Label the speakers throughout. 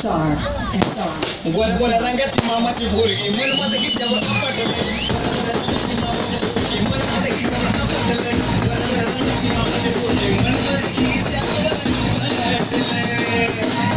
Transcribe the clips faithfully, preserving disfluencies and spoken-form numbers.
Speaker 1: X R, X R.
Speaker 2: गोऱ्या गोऱ्या रंगाची मामाची पोरगी मन माझं हिच्यावर आपटलं. गोऱ्या रंगाची मामाची पोरगी मन माझं हिच्यावर आपटलं. गोऱ्या रंगाची मामाची पोरगी मन माझं हिच्यावर आपटलं.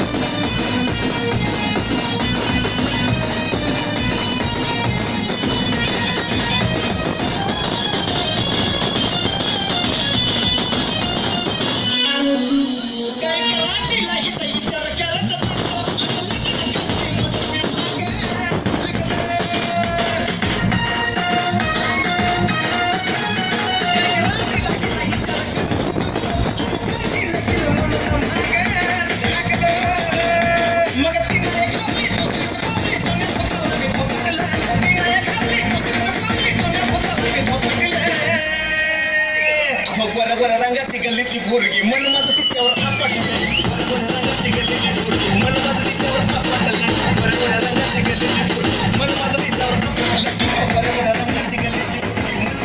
Speaker 2: गोऱ्या गोऱ्या रंगाची गल्लीतली पोरगी मन माझं तिच्यावर आपटलं. गोऱ्या रंगाची गल्लीतली पोरगी मन माझं तिच्यावर आपटलं. गोऱ्या गोऱ्या रंगाची गल्लीतली पोरगी मन माझं तिच्यावर आपटलं. गोऱ्या गोऱ्या रंगाची गल्लीतली पोरगी मन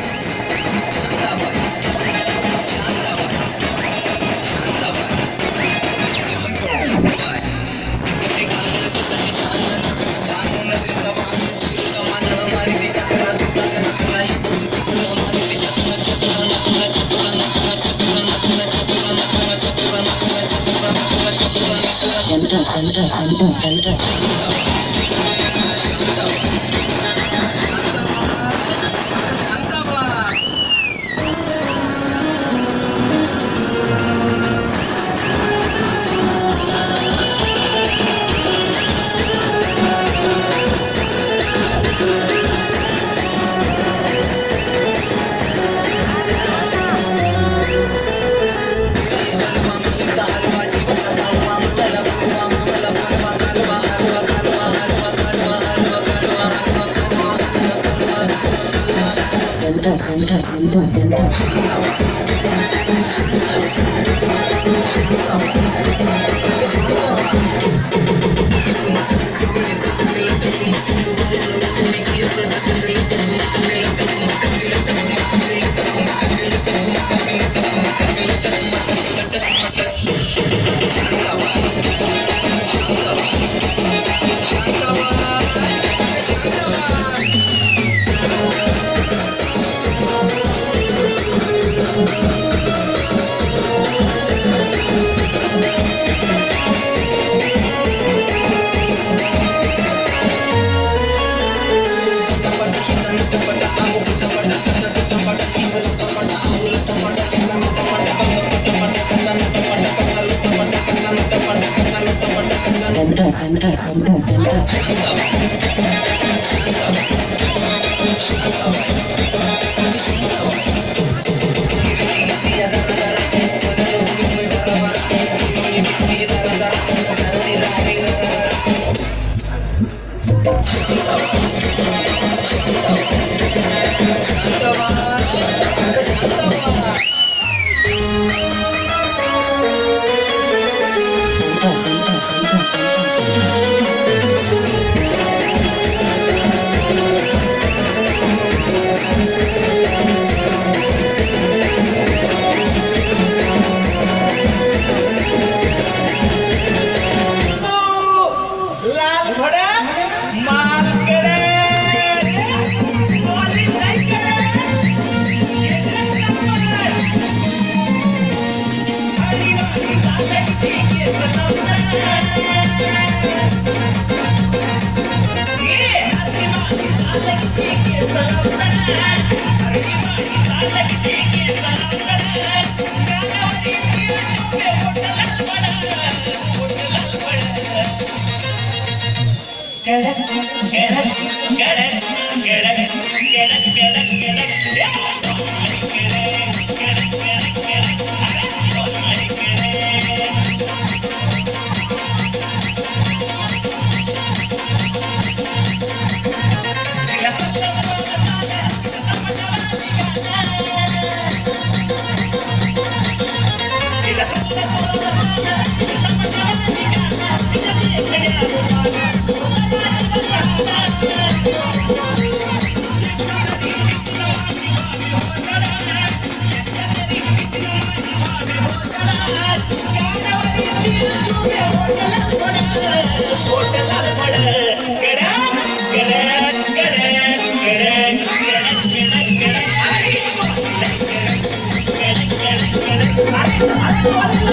Speaker 3: अरे